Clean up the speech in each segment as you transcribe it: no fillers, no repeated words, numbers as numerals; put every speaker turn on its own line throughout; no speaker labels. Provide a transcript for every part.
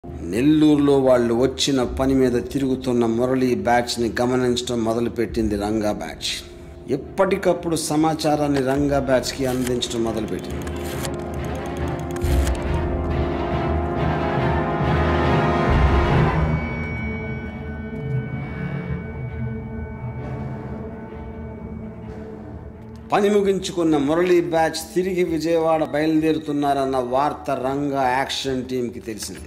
నెల్లూరులో వాళ్ళు వచ్చిన పని మీద తిరుగుతున్న మురళి బ్యాచ్ని గమనించడం మొదలుపెట్టింది రంగా బ్యాచ్. ఎప్పటికప్పుడు సమాచారాన్ని రంగా బ్యాచ్కి అందించడం మొదలుపెట్టింది. పని ముగించుకున్న మురళి బ్యాచ్ తిరిగి విజయవాడ బయలుదేరుతున్నారన్న వార్త రంగా యాక్షన్ టీంకి తెలిసింది.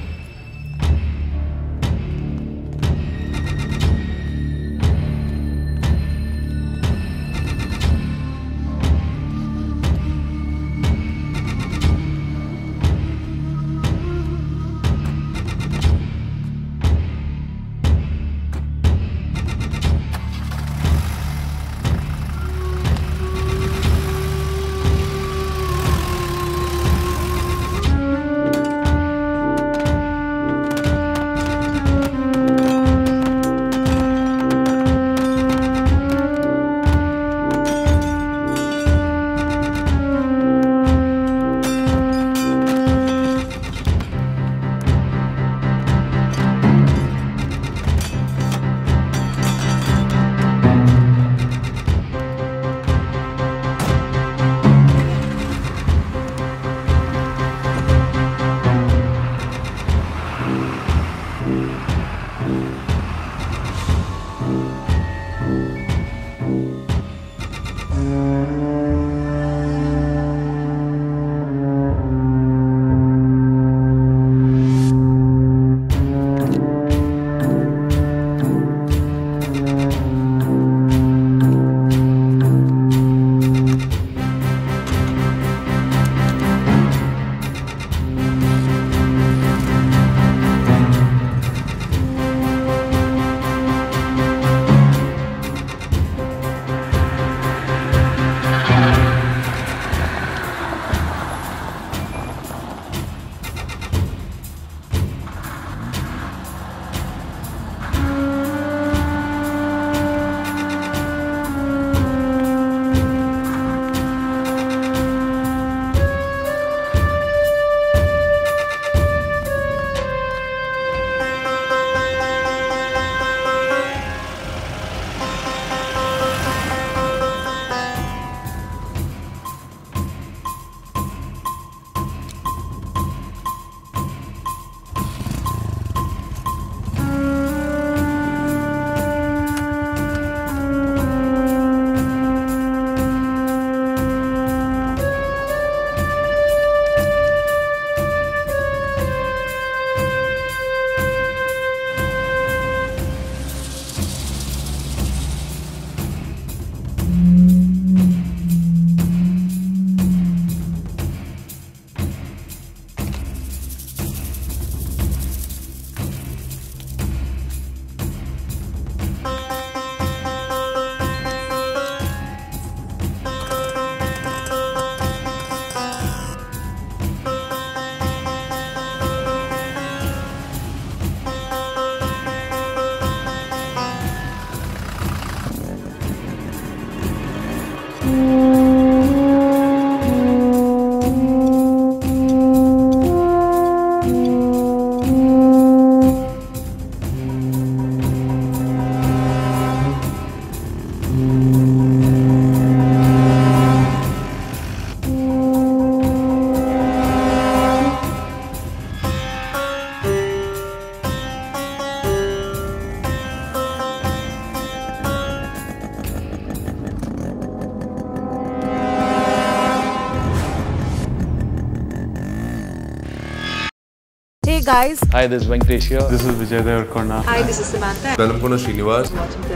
Hey guys.
Hi, this is Venkatesh here.
This is Vijay Devarkonda.
Hi, this is Samantha.
Velamkona Srinivas.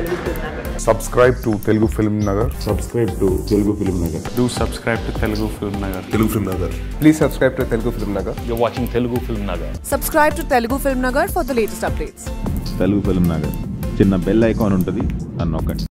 Subscribe to Telugu Film Nagar.
Subscribe to Telugu Film Nagar.
Do subscribe to Telugu Film Nagar.
Telugu Film Nagar.
Please subscribe to Telugu Film Nagar.
You're watching Telugu Film Nagar.
Subscribe to Telugu Film Nagar for the latest updates.
Telugu Film Nagar. చిన్న bell icon ఉంటుంది, అన్నొక్కండి.